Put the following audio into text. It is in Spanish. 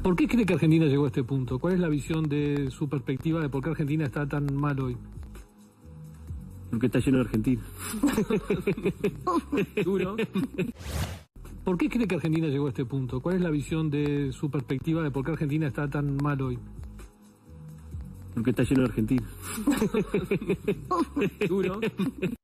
¿Por qué cree que Argentina llegó a este punto? ¿Cuál es la visión de su perspectiva de por qué Argentina está tan mal hoy? Porque está lleno de argentinos. Duro. ¿Por qué cree que Argentina llegó a este punto? ¿Cuál es la visión de su perspectiva de por qué Argentina está tan mal hoy? Porque está lleno de argentinos. Duro.